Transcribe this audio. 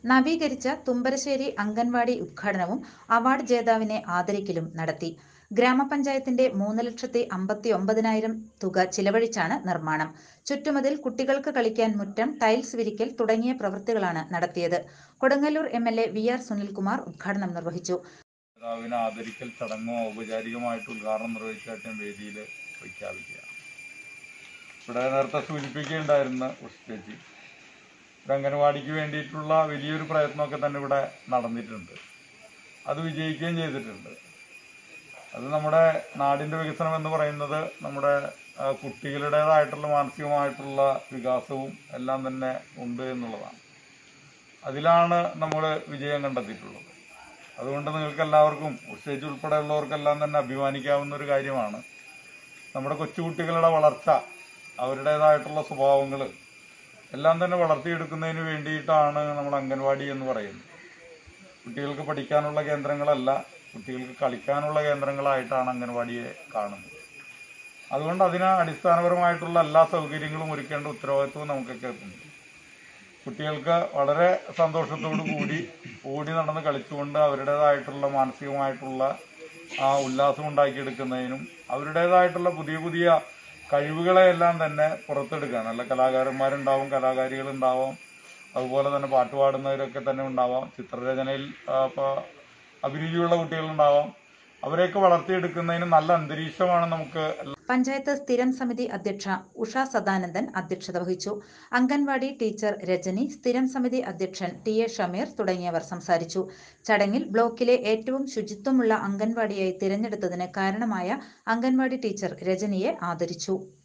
നവീകരിച്ച തുമ്പരശ്ശേരി അംഗൻവാടി ഉദ്ഘാടനവും അവാർഡ് ജേതാവിനെ ആദരിക്കലും നടത്തി. ഗ്രാമപഞ്ചായത്തിന്റെ 3,59,000 തുക ചിലവഴിച്ചാണ് നിർമ്മാണം. ചുറ്റുമതിൽ, കുട്ടികൾക്ക് കളിക്കാൻ മുറ്റം, ടൈൽസ് വിരിക്കൽ തുടങ്ങിയ പ്രവൃത്തികളാണ് നടത്തിയത്. കൊടുങ്ങല്ലൂർ എംഎൽഎ വി.ആർ. സുനിൽകുമാർ ഉദ്ഘാടനം നിർവഹിച്ചു. ആദരിക്കൽ ചടങ്ങോ ഔപചാരികമായിട്ട് ഉദ്ഘാടനം നിർവഹിച്ച വേദിയിൽ പ്രഖ്യാപിക്കുക. ഇവിടെ നേരത്തെ സൂചിപ്പിക്കുകയുണ്ടായിരുന്ന ഉഷ്ചേച്ചി ഒരു അംഗൻവാടിക്ക് വേണ്ടിയിട്ടുള്ള വലിയൊരു പ്രയത്നമൊക്കെ തന്നെ ഇവിടെ നടന്നിട്ടുണ്ട്. അത് വിജയിക്കുകയും ചെയ്തിട്ടുണ്ട്. അത് നമ്മുടെ നാടിൻ്റെ വികസനം എന്ന് പറയുന്നത് നമ്മുടെ കുട്ടികളുടേതായിട്ടുള്ള മാനസികമായിട്ടുള്ള വികാസവും എല്ലാം തന്നെ ഉണ്ട് എന്നുള്ളതാണ്. അതിലാണ് നമ്മൾ വിജയം കണ്ടെത്തിയിട്ടുള്ളത്. അതുകൊണ്ട് നിങ്ങൾക്ക് എല്ലാവർക്കും, ഉച്ചേച്ചി ഉൾപ്പെടെയുള്ളവർക്കെല്ലാം തന്നെ അഭിമാനിക്കാവുന്ന ഒരു കാര്യമാണ് നമ്മുടെ കൊച്ചുകുട്ടികളുടെ വളർച്ച, അവരുടേതായിട്ടുള്ള സ്വഭാവങ്ങൾ എല്ലാം തന്നെ വളർത്തിയെടുക്കുന്നതിന് വേണ്ടിയിട്ടാണ് നമ്മൾ അംഗൻവാടി എന്ന് പറയുന്നത്. കുട്ടികൾക്ക് പഠിക്കാനുള്ള കേന്ദ്രങ്ങളല്ല, കുട്ടികൾക്ക് കളിക്കാനുള്ള കേന്ദ്രങ്ങളായിട്ടാണ് അംഗൻവാടിയെ കാണുന്നത്. അതുകൊണ്ട് അതിന് അടിസ്ഥാനപരമായിട്ടുള്ള എല്ലാ സൗകര്യങ്ങളും ഒരുക്കേണ്ട ഉത്തരവാദിത്വവും നമുക്കൊക്കെ ഉണ്ട്. കുട്ടികൾക്ക് വളരെ സന്തോഷത്തോടു കൂടി ഓടി നടന്ന് കളിച്ചുകൊണ്ട് അവരുടേതായിട്ടുള്ള മാനസികമായിട്ടുള്ള ആ ഉല്ലാസം ഉണ്ടാക്കിയെടുക്കുന്നതിനും അവരുടേതായിട്ടുള്ള പുതിയ പുതിയ കഴിവുകളെയെല്ലാം തന്നെ പുറത്തെടുക്കുക. നല്ല കലാകാരന്മാരുണ്ടാവും, കലാകാരികളുണ്ടാവാം, അതുപോലെ തന്നെ പാട്ടുപാടുന്നവരൊക്കെ തന്നെ ഉണ്ടാവാം, ചിത്രരചനയിൽ അഭിരുചിയുള്ള കുട്ടികളുണ്ടാവാം. അവരെയൊക്കെ വളർത്തിയെടുക്കുന്നതിന് നല്ല അന്തരീക്ഷമാണ് നമുക്ക്. പഞ്ചായത്ത് സ്ഥിരം സമിതി അധ്യക്ഷ ഉഷ സദാനന്ദൻ അധ്യക്ഷത വഹിച്ചു. അംഗൻവാടി ടീച്ചർ രജനി, സ്ഥിരം സമിതി അധ്യക്ഷൻ ടി.എ. ഷമീർ തുടങ്ങിയവർ സംസാരിച്ചു. ചടങ്ങിൽ ബ്ലോക്കിലെ ഏറ്റവും ശുചിത്വമുള്ള അംഗൻവാടിയായി തിരഞ്ഞെടുത്തതിന് കാരണമായ അംഗൻവാടി ടീച്ചർ രജനിയെ ആദരിച്ചു.